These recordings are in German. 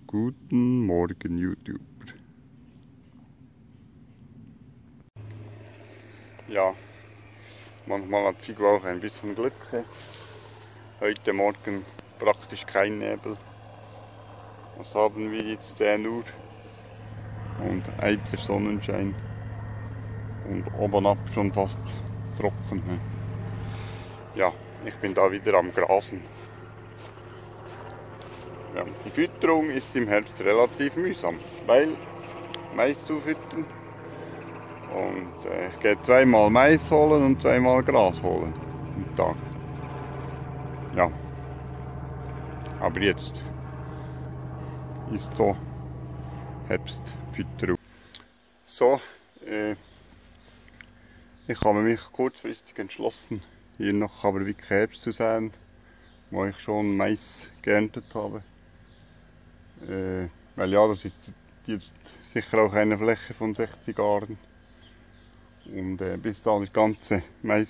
Guten Morgen, YouTuber. Ja, manchmal hat Figo auch ein bisschen Glück. Heute Morgen praktisch kein Nebel. Was haben wir jetzt? 10 Uhr und eitler Sonnenschein und oben ab schon fast trocken. Ja, ich bin da wieder am Grasen. Ja, die Fütterung ist im Herbst relativ mühsam, weil Mais zufüttern und ich gehe zweimal Mais holen und zweimal Gras holen am Tag. Ja, aber jetzt ist so Herbstfütterung. So, ich habe mich kurzfristig entschlossen, hier noch aber wirklich Herbst zu sein, wo ich schon Mais geerntet habe. Weil ja, das ist jetzt sicher auch eine Fläche von 60 Aren. Und bis da das ganze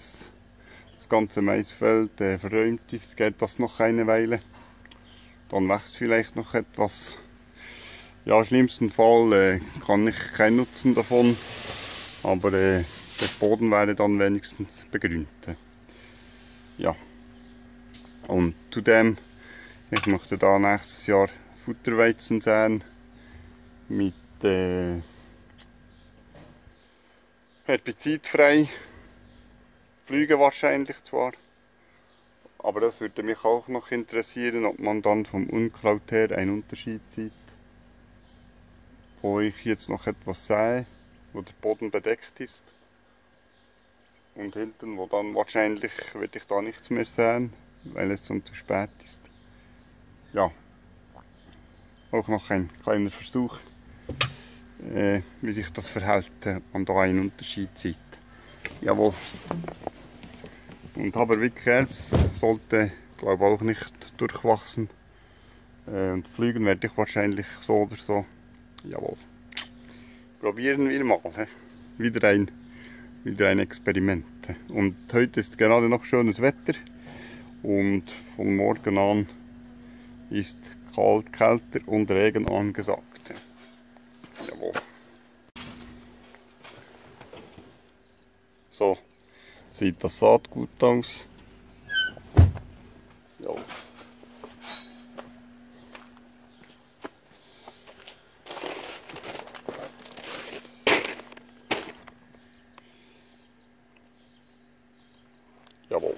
Maisfeld verräumt ist, geht das noch eine Weile. Dann wächst vielleicht noch etwas. Ja, im schlimmsten Fall kann ich keinen Nutzen davon, aber der Boden wäre dann wenigstens begrünt. Ja. Und zudem, ich möchte da nächstes Jahr Futterweizen säen mit herbizidfrei, Flüge wahrscheinlich zwar, aber das würde mich auch noch interessieren, ob man dann vom Unkraut her einen Unterschied sieht. Wo ich jetzt noch etwas sähe, wo der Boden bedeckt ist und hinten, wo dann wahrscheinlich werde ich da nichts mehr säen, weil es schon zu spät ist. Ja. Auch noch ein kleiner Versuch, wie sich das verhält, ob man da einen Unterschied sieht. Jawohl. Und Haber-Wick Herbst sollte, glaube ich, auch nicht durchwachsen. Und fliegen werde ich wahrscheinlich so oder so. Jawohl. Probieren wir mal. Wieder ein Experiment. Und heute ist gerade noch schönes Wetter. Und von morgen an ist kälter und Regen angesagt. Jawohl. So sieht das Saatgut aus. Jawohl. Jawohl.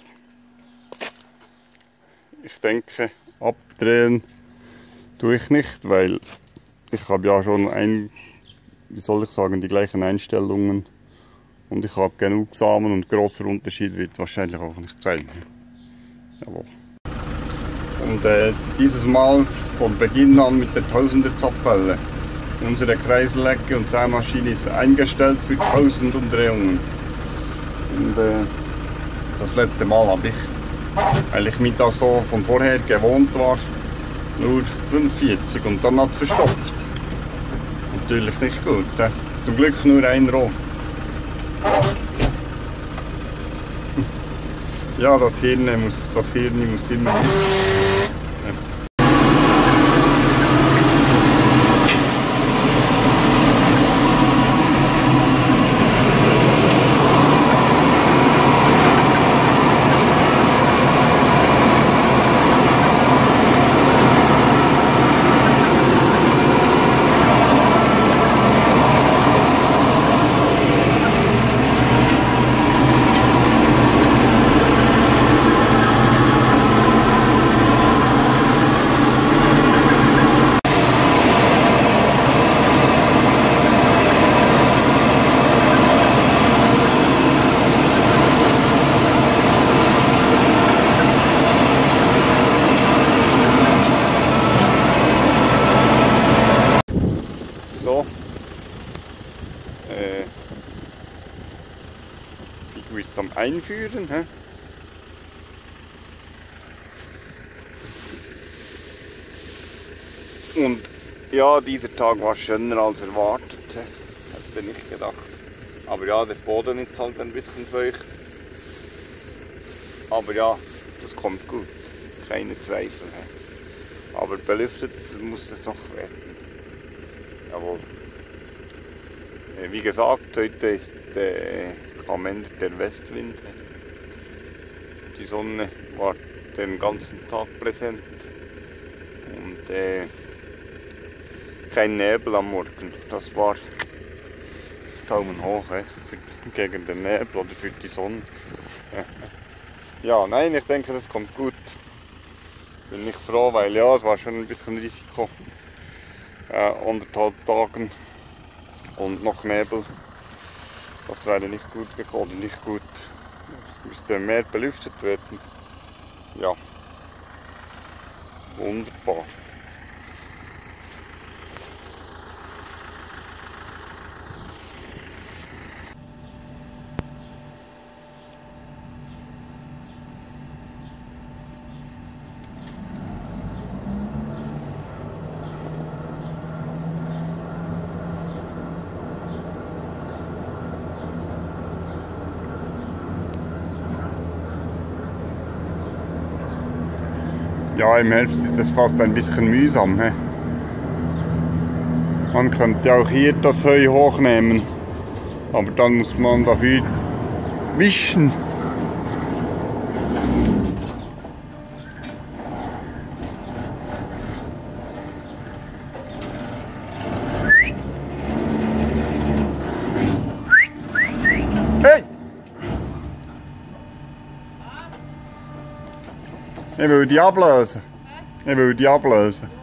Ich denke, abdrehen tue ich nicht, weil ich habe ja schon wie soll ich sagen, die gleichen Einstellungen und ich habe genug Samen und großer Unterschied wird wahrscheinlich auch nicht sein. Jawohl. Und dieses Mal von Beginn an mit der 1000er Zapfwelle. Unsere Kreiselecke und Sämaschine ist eingestellt für 1000 Umdrehungen. Und das letzte Mal habe ich, weil ich mich da so von vorher gewohnt war, nur 45 und dann hat es verstopft. Natürlich nicht gut. Zum Glück nur ein Rohr. Ja, das Hirn muss immer. So. Figo ist am Einführen. Und ja, dieser Tag war schöner als erwartet. Hätte nicht gedacht. Aber ja, der Boden ist halt ein bisschen feucht. Aber ja, das kommt gut. Keine Zweifel. Aber belüftet muss es doch werden. Jawohl. Wie gesagt, heute ist am Ende der Westwind. Die Sonne war den ganzen Tag präsent und kein Nebel am Morgen. Das war Daumen hoch gegen den Nebel oder für die Sonne. Ja, nein, ich denke, das kommt gut. Bin nicht froh, weil ja, es war schon ein bisschen Risiko. 1,5 Tagen und noch Nebel. Das wäre nicht gut gekommen, nicht gut. Müsste mehr belüftet werden. Ja, wunderbar. Ja, im Herbst ist das fast ein bisschen mühsam. He? Man könnte auch hier das Heu hochnehmen, aber dann muss man dafür wischen. Hey! Ich will die ablösen. Ich will die ablösen.